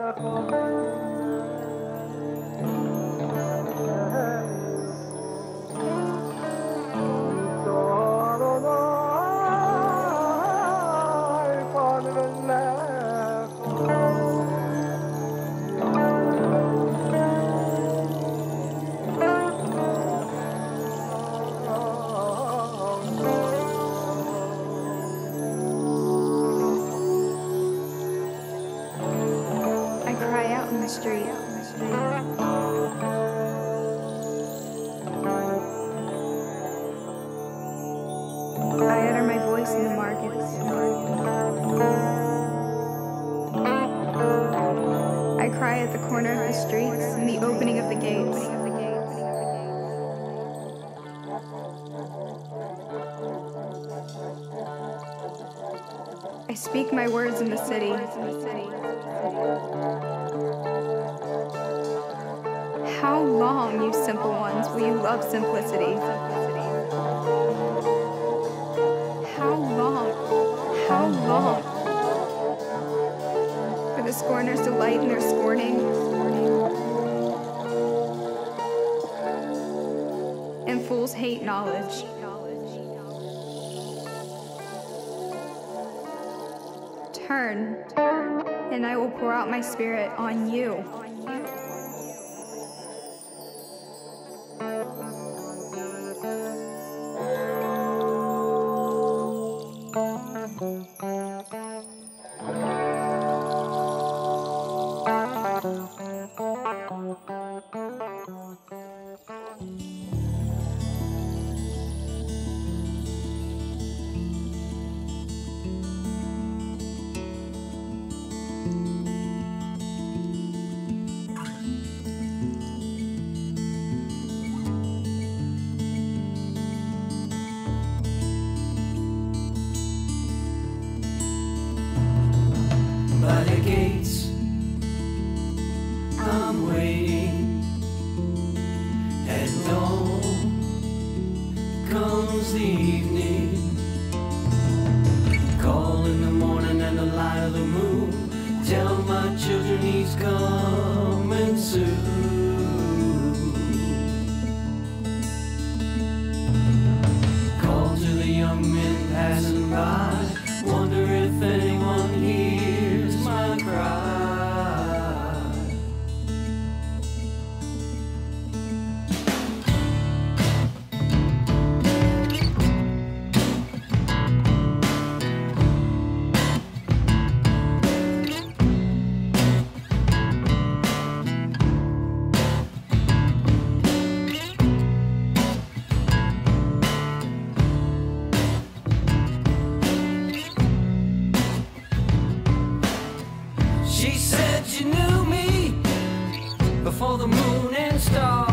the street. I utter my voice in the markets. I cry at the corner of the streets and the opening of the gates. I speak my words in the city. How long, you simple ones, will you love simplicity? How long? For the scorners delight in their scorning, and fools hate knowledge. Turn, and I will pour out my spirit on you. By the gates, I'm waiting. At dawn comes the evening. Call in the morning and the light of the moon. Tell my children he's coming soon. Call to the young men passing by. Wonder if anyone hears my cry. She said she knew me before the moon and stars.